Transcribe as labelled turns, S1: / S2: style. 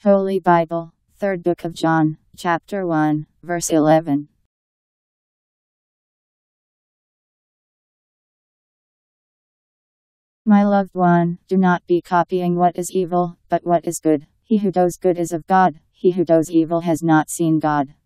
S1: Holy Bible, 3rd Book of John, chapter 1, verse 11. My loved one, do not be copying what is evil, but what is good. He who does good is of God, he who does evil has not seen God.